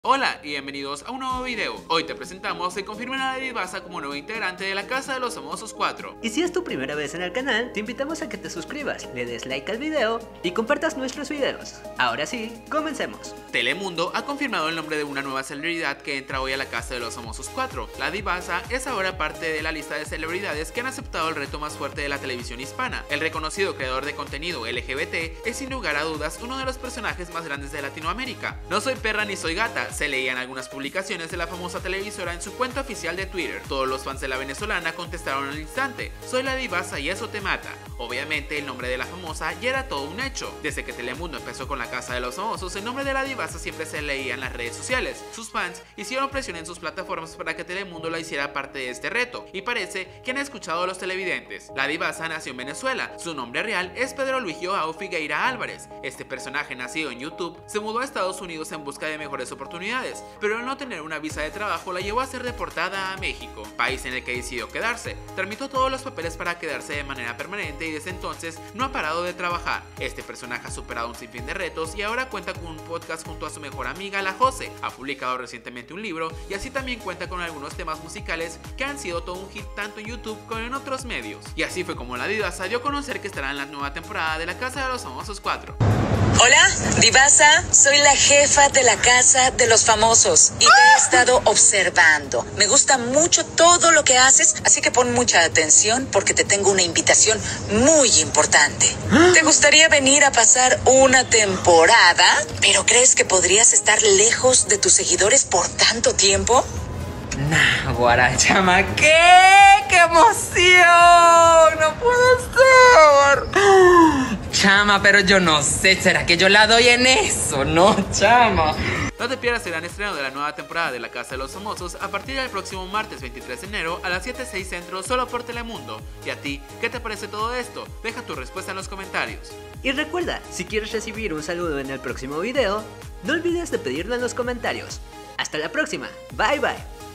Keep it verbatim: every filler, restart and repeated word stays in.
Hola y bienvenidos a un nuevo video. Hoy te presentamos que confirman a David Baza como nuevo integrante de la Casa de los Famosos cuatro. Y si es tu primera vez en el canal, te invitamos a que te suscribas, le des like al video y compartas nuestros videos. Ahora sí, comencemos. Telemundo ha confirmado el nombre de una nueva celebridad que entra hoy a la Casa de los Famosos cuatro. David Baza es ahora parte de la lista de celebridades que han aceptado el reto más fuerte de la televisión hispana. El reconocido creador de contenido L G B T es sin lugar a dudas uno de los personajes más grandes de Latinoamérica. No soy perra ni soy gata, se leían algunas publicaciones de la famosa televisora en su cuenta oficial de Twitter. Todos los fans de la venezolana contestaron al instante: soy David Baza y eso te mata. Obviamente el nombre de la famosa ya era todo un hecho. Desde que Telemundo empezó con la Casa de los Famosos, el nombre de David Baza siempre se leía en las redes sociales. Sus fans hicieron presión en sus plataformas para que Telemundo la hiciera parte de este reto, y parece que han escuchado a los televidentes. David Baza nació en Venezuela. Su nombre real es Pedro Luis Joao Figueira Álvarez. Este personaje, nacido en YouTube, se mudó a Estados Unidos en busca de mejores oportunidades, pero al no tener una visa de trabajo la llevó a ser deportada a México, país en el que decidió quedarse. Tramitó todos los papeles para quedarse de manera permanente y desde entonces no ha parado de trabajar. Este personaje ha superado un sinfín de retos y ahora cuenta con un podcast junto a su mejor amiga, la Jose. Ha publicado recientemente un libro y así también cuenta con algunos temas musicales que han sido todo un hit tanto en YouTube como en otros medios. Y así fue como la Divasa dio a conocer que estará en la nueva temporada de la Casa de los Famosos cuatro. Hola, Divasa, soy la jefa de la Casa de los Famosos y te he estado observando. Me gusta mucho todo lo que haces, así que pon mucha atención porque te tengo una invitación muy importante. ¿Te gustaría venir a pasar una temporada? ¿Pero crees que podrías estar lejos de tus seguidores por tanto tiempo? Nah, guarachama, ¿qué? ¡Qué emoción! ¡No puede ser! Chama, pero yo no sé, ¿será que yo la doy en eso? No, chama. No te pierdas el gran estreno de la nueva temporada de la Casa de los Famosos a partir del próximo martes veintitrés de enero a las siete seis centro solo por Telemundo. ¿Y a ti, qué te parece todo esto? Deja tu respuesta en los comentarios. Y recuerda, si quieres recibir un saludo en el próximo video, no olvides de pedirlo en los comentarios. Hasta la próxima, bye bye.